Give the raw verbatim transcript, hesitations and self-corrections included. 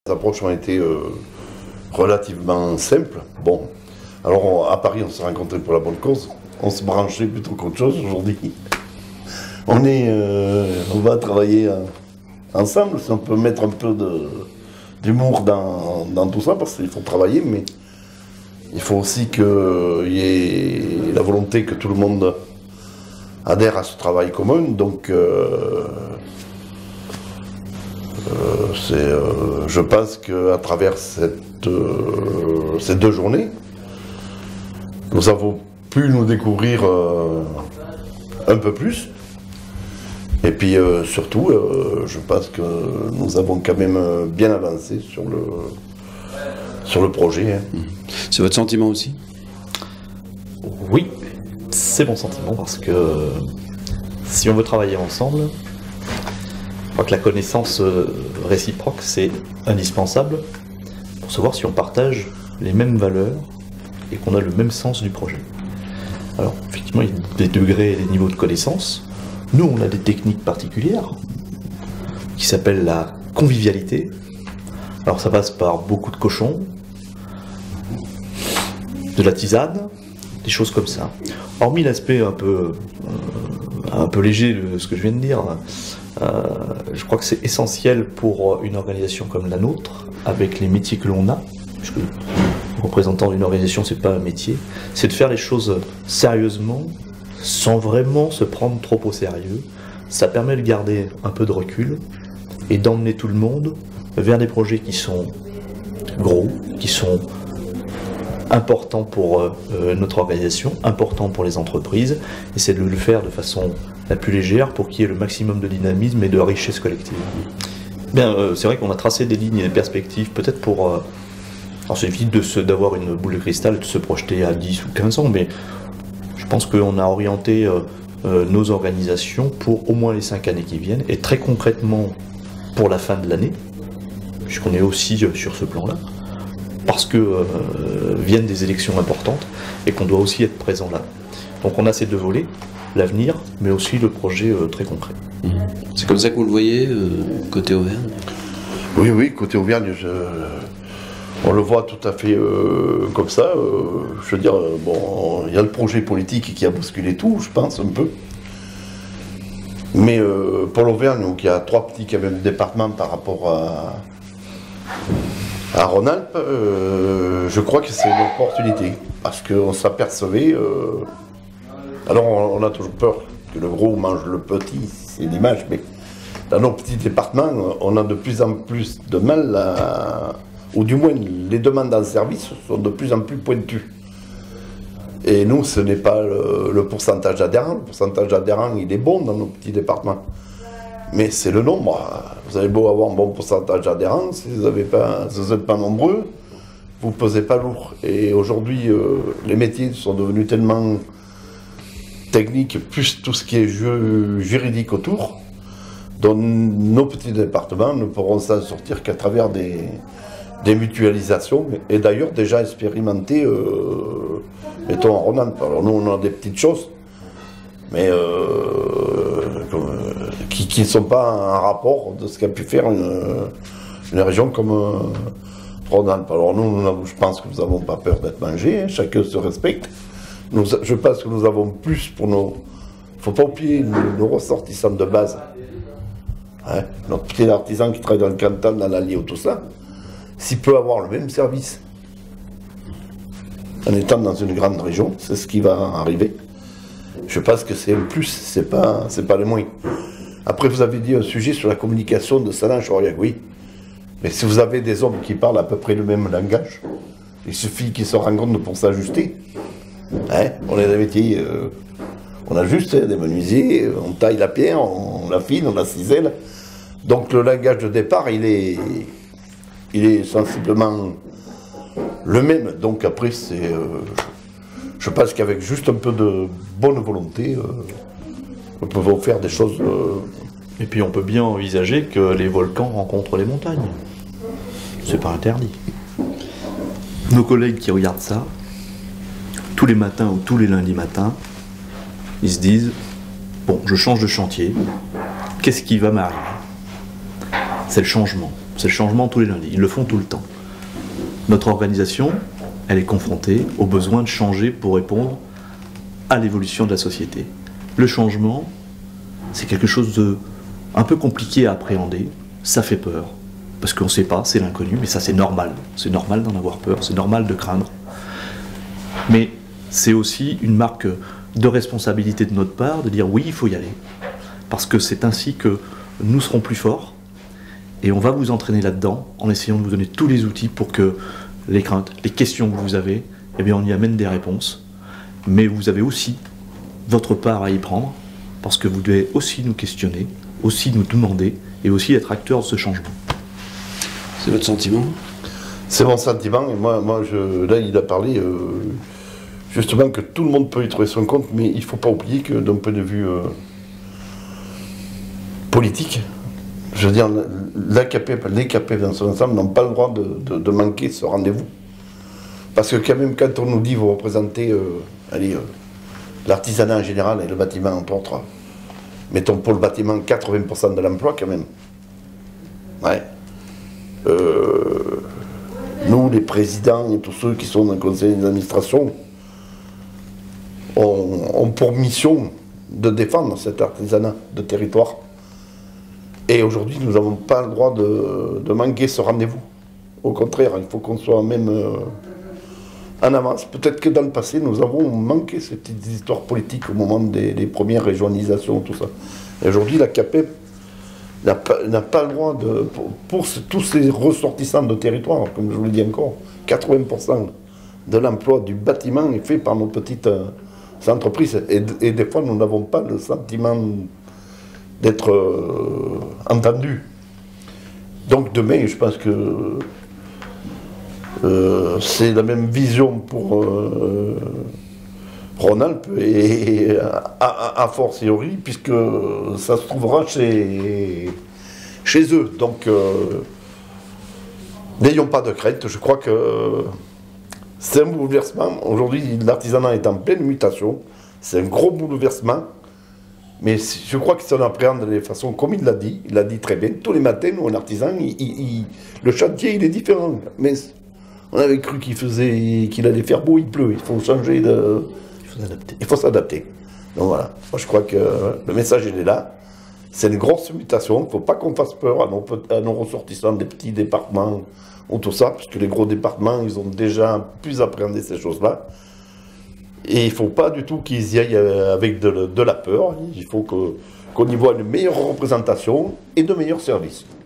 Les approches ont été euh, relativement simples. Bon, alors on, à Paris, on s'est rencontrés pour la bonne cause. On se branchait plutôt qu'autre chose aujourd'hui. On est, euh, on va travailler euh, ensemble. Si on peut mettre un peu d'humour dans, dans tout ça, parce qu'il faut travailler, mais il faut aussi qu'il y ait la volonté que tout le monde adhère à ce travail commun. Donc, euh, euh, c'est, euh, je pense qu'à travers cette, euh, ces deux journées, nous avons pu nous découvrir euh, un peu plus. Et puis euh, surtout, euh, je pense que nous avons quand même bien avancé sur le, sur le projet. Hein. C'est votre sentiment aussi? Oui, c'est mon sentiment, parce que si on veut travailler ensemble, je crois que la connaissance réciproque, c'est indispensable pour savoir si on partage les mêmes valeurs et qu'on a le même sens du projet. Alors, effectivement, il y a des degrés et des niveaux de connaissance. Nous, on a des techniques particulières qui s'appellent la convivialité. Alors, ça passe par beaucoup de cochons, de la tisane, des choses comme ça. Hormis l'aspect un peu, euh, un peu léger de ce que je viens de dire, euh, je crois que c'est essentiel pour une organisation comme la nôtre, avec les métiers que l'on a, puisque représentant d'une organisation, c'est pas un métier, c'est de faire les choses sérieusement, sans vraiment se prendre trop au sérieux. Ça permet de garder un peu de recul et d'emmener tout le monde vers des projets qui sont gros, qui sont importants pour euh, notre organisation, importants pour les entreprises, et c'est de le faire de façon la plus légère pour qu'il y ait le maximum de dynamisme et de richesse collective. Bien, euh, c'est vrai qu'on a tracé des lignes et des perspectives, peut-être pour... Euh, alors c'est difficile d'avoir une boule de cristal et de se projeter à dix ou quinze ans, mais je pense qu'on a orienté euh, euh, nos organisations pour au moins les cinq années qui viennent, et très concrètement pour la fin de l'année, puisqu'on est aussi euh, sur ce plan-là, parce que euh, viennent des élections importantes et qu'on doit aussi être présent là. Donc on a ces deux volets, l'avenir, mais aussi le projet euh, très concret. Mmh. C'est comme ça que vous le voyez, euh, côté Auvergne? Oui, oui, côté Auvergne, je... on le voit tout à fait euh, comme ça. Euh, je veux dire, euh, bon, il y a le projet politique qui a bousculé tout, je pense, un peu. Mais euh, pour l'Auvergne, donc il y a trois petits quand même départements par rapport à, à Rhône-Alpes, euh, je crois que c'est une opportunité. Parce qu'on s'apercevait... Euh, alors on, on a toujours peur que le gros mange le petit, c'est l'image, mais dans nos petits départements, on a de plus en plus de mal à... ou du moins les demandes en service sont de plus en plus pointues. Et nous, ce n'est pas le, le pourcentage d'adhérents. Le pourcentage d'adhérents, il est bon dans nos petits départements. Mais c'est le nombre. Vous avez beau avoir un bon pourcentage d'adhérents, si vous n'êtes pas, si vous pas nombreux, vous ne pesez pas lourd. Et aujourd'hui, euh, les métiers sont devenus tellement techniques, plus tout ce qui est jeu, juridique autour, dont nos petits départements ne pourront s'en sortir qu'à travers des... des mutualisations, et d'ailleurs déjà expérimentées, euh, mettons en Rhône-Alpes. Alors nous on a des petites choses, mais euh, euh, qui ne sont pas en rapport de ce qu'a pu faire une, une région comme euh, Rhône-Alpes. Alors nous, nous, je pense que nous n'avons pas peur d'être mangés, hein, chacun se respecte. Nous, je pense que nous avons plus pour nos... Il ne faut pas oublier nos, nos ressortissants de base. Hein, notre petit artisan qui travaille dans le Cantal, dans l'Allier ou tout ça, s'il peut avoir le même service en étant dans une grande région, c'est ce qui va arriver. Je pense que c'est un plus, c'est pas, c'est pas le moins. Après, vous avez dit un sujet sur la communication de Salins-Chauriac, oui. Mais si vous avez des hommes qui parlent à peu près le même langage, il suffit qu'ils se rencontrent pour s'ajuster. Hein, on est des métiers, euh, on ajuste, hein, des menuisiers, on taille la pierre, on, on l'affine, on la cisèle. Donc le langage de départ, il est... il est sensiblement le même. Donc après, c'est, euh, je pense qu'avec juste un peu de bonne volonté, euh, nous pouvons faire des choses... Euh... Et puis on peut bien envisager que les volcans rencontrent les montagnes. C'est pas interdit. Nos collègues qui regardent ça, tous les matins ou tous les lundis matins, ils se disent, bon, je change de chantier, qu'est-ce qui va m'arriver? C'est le changement. C'est le changement tous les lundis. Ils le font tout le temps. Notre organisation, elle est confrontée au besoin de changer pour répondre à l'évolution de la société. Le changement, c'est quelque chose de un peu compliqué à appréhender. Ça fait peur. Parce qu'on ne sait pas, c'est l'inconnu, mais ça c'est normal. C'est normal d'en avoir peur, c'est normal de craindre. Mais c'est aussi une marque de responsabilité de notre part de dire oui, il faut y aller. Parce que c'est ainsi que nous serons plus forts et on va vous entraîner là-dedans en essayant de vous donner tous les outils pour que les craintes, les questions que vous avez, eh bien on y amène des réponses. Mais vous avez aussi votre part à y prendre parce que vous devez aussi nous questionner, aussi nous demander et aussi être acteur de ce changement. C'est votre sentiment? C'est mon sentiment, et moi, moi je, là il a parlé euh, justement que tout le monde peut y trouver son compte, mais il ne faut pas oublier que d'un point de vue euh, politique, je veux dire, l'A K P, les K P dans son ensemble n'ont pas le droit de, de, de manquer ce rendez-vous. Parce que quand même, quand on nous dit vous représentez euh, allez, euh, l'artisanat en général et le bâtiment entre autres, mettons pour le bâtiment quatre-vingts pour cent de l'emploi quand même. Ouais. Euh, nous, les présidents et tous ceux qui sont dans le conseil d'administration, ont, ont pour mission de défendre cet artisanat de territoire. Et aujourd'hui, nous n'avons pas le droit de, de manquer ce rendez-vous. Au contraire, il faut qu'on soit même euh, en avance. Peut-être que dans le passé, nous avons manqué ces petites histoires politiques au moment des, des premières régionalisations, tout ça. Et aujourd'hui, la C A P E P n'a pas, n'a pas le droit de... Pour, pour tous ces ressortissants de territoire, comme je vous l'ai dit encore, quatre-vingts pour cent de l'emploi du bâtiment est fait par nos petites euh, entreprises. Et, et des fois, nous n'avons pas le sentiment d'être euh, entendus. Donc demain, je pense que euh, c'est la même vision pour euh, Rhône-Alpes et à, à, à fortiori, puisque ça se trouvera chez, chez eux. Donc euh, n'ayons pas de crainte, je crois que c'est un bouleversement. Aujourd'hui, l'artisanat est en pleine mutation, c'est un gros bouleversement. Mais je crois que si on appréhende de façon comme il l'a dit, il l'a dit très bien, tous les matins, nous, un artisan, il, il, il, le chantier, il est différent. Mais on avait cru qu'il faisait, qu'il allait faire beau, il pleut, il faut changer de... Il faut s'adapter. Il faut s'adapter. Donc voilà, moi je crois que le message, il est là. C'est une grosse mutation, il ne faut pas qu'on fasse peur à nos, à nos ressortissants des petits départements ou tout ça, parce que les gros départements, ils ont déjà plus appréhendé ces choses-là. Et il ne faut pas du tout qu'ils y aillent avec de, de la peur. Il faut que, qu'on y voit une meilleure représentation et de meilleurs services.